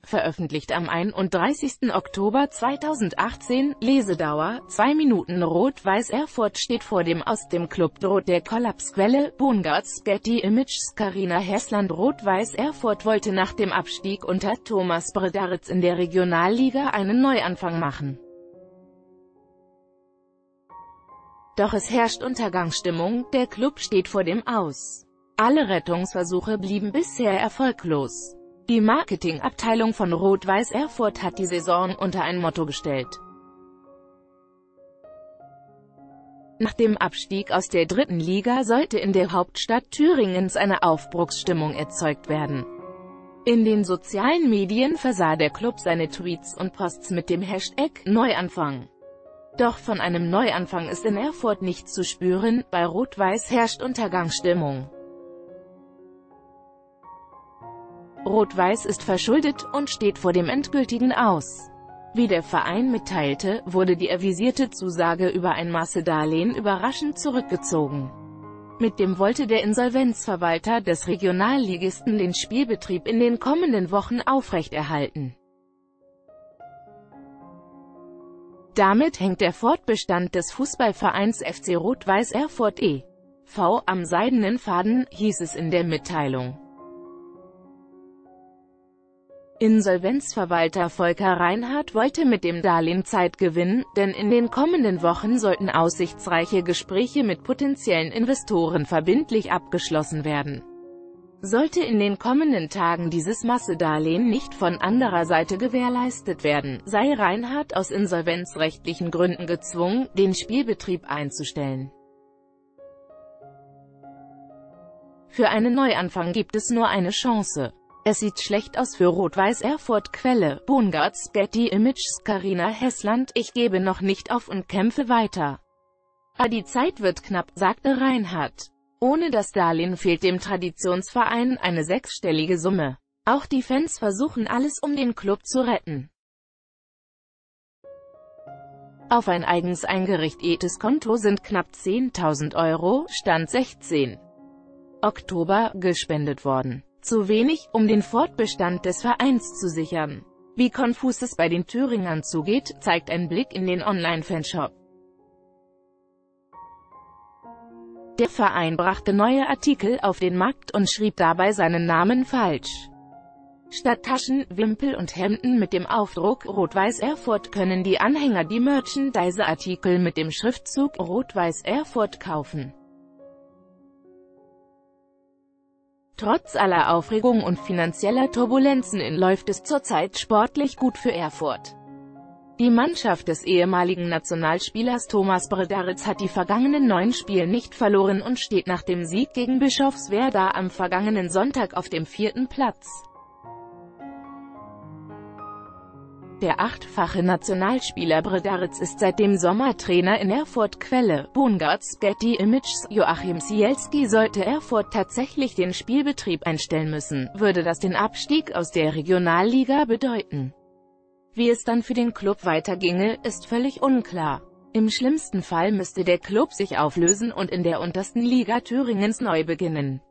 veröffentlicht am 31. Oktober 2018, Lesedauer, 2 Minuten. Rot-Weiß Erfurt steht vor dem Aus. Dem Club droht der Kollaps. Quelle: Bongartz, Getty Images. Carina Hessland. Rot-Weiß Erfurt wollte nach dem Abstieg unter Thomas Bradaritz in der Regionalliga einen Neuanfang machen. Doch es herrscht Untergangsstimmung, der Klub steht vor dem Aus. Alle Rettungsversuche blieben bisher erfolglos. Die Marketingabteilung von Rot-Weiß Erfurt hat die Saison unter ein Motto gestellt. Nach dem Abstieg aus der 3. Liga sollte in der Hauptstadt Thüringens eine Aufbruchsstimmung erzeugt werden. In den sozialen Medien versah der Klub seine Tweets und Posts mit dem Hashtag Neuanfang. Doch von einem Neuanfang ist in Erfurt nichts zu spüren, bei Rot-Weiß herrscht Untergangsstimmung. Rot-Weiß ist verschuldet und steht vor dem endgültigen Aus. Wie der Verein mitteilte, wurde die avisierte Zusage über ein Massedarlehen überraschend zurückgezogen. Mit dem wollte der Insolvenzverwalter des Regionalligisten den Spielbetrieb in den kommenden Wochen aufrechterhalten. Damit hängt der Fortbestand des Fußballvereins FC Rot-Weiß Erfurt e.V. am seidenen Faden, hieß es in der Mitteilung. Insolvenzverwalter Volker Reinhardt wollte mit dem Darlehen Zeit gewinnen, denn in den kommenden Wochen sollten aussichtsreiche Gespräche mit potenziellen Investoren verbindlich abgeschlossen werden. Sollte in den kommenden Tagen dieses Massedarlehen nicht von anderer Seite gewährleistet werden, sei Reinhardt aus insolvenzrechtlichen Gründen gezwungen, den Spielbetrieb einzustellen. Für einen Neuanfang gibt es nur eine Chance. Es sieht schlecht aus für Rot-Weiß Erfurt. Quelle: Bongartz, Getty Images. Carina Hessland. Ich gebe noch nicht auf und kämpfe weiter. Aber die Zeit wird knapp, sagte Reinhardt. Ohne das Darlehen fehlt dem Traditionsverein eine 6-stellige Summe. Auch die Fans versuchen alles, um den Klub zu retten. Auf ein eigens eingerichtetes Konto sind knapp 10.000 €, Stand 16. Oktober, gespendet worden. Zu wenig, um den Fortbestand des Vereins zu sichern. Wie konfus es bei den Thüringern zugeht, zeigt ein Blick in den Online-Fanshop. Der Verein brachte neue Artikel auf den Markt und schrieb dabei seinen Namen falsch. Statt Taschen, Wimpel und Hemden mit dem Aufdruck Rot-Weiß Erfurt können die Anhänger die Merchandise-Artikel mit dem Schriftzug Rot-Weiß Erfurt kaufen. Trotz aller Aufregung und finanzieller Turbulenzen läuft es zurzeit sportlich gut für Erfurt. Die Mannschaft des ehemaligen Nationalspielers Thomas Bradaritz hat die vergangenen 9 Spiele nicht verloren und steht nach dem Sieg gegen Bischofswerda am vergangenen Sonntag auf dem 4. Platz. Der 8-fache Nationalspieler Bradaritz ist seit dem Sommer Trainer in Erfurt. Quelle: Bongartz, Getty Images. Joachim Sielski. Sollte Erfurt tatsächlich den Spielbetrieb einstellen müssen, würde das den Abstieg aus der Regionalliga bedeuten. Wie es dann für den Klub weiterginge, ist völlig unklar. Im schlimmsten Fall müsste der Klub sich auflösen und in der untersten Liga Thüringens neu beginnen.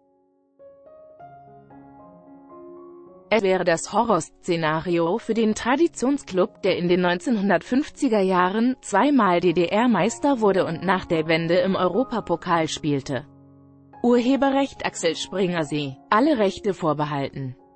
Es wäre das Horrorszenario für den Traditionsklub, der in den 1950er Jahren zweimal DDR-Meister wurde und nach der Wende im Europapokal spielte. Urheberrecht Axel Springer. Alle Rechte vorbehalten.